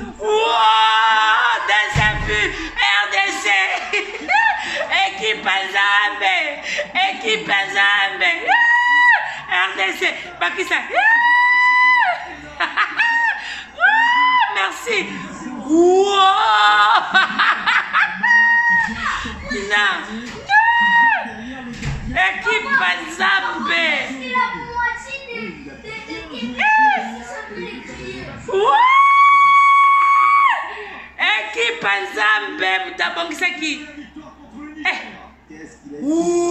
Wow, deuxième but, RDC. Équipe Zambé. Équipe Zambé. RDC. Bakissa. Merci. Wow. Non. Équipe Zambé. Équipe Zambé. D'abord, qui c'est qui?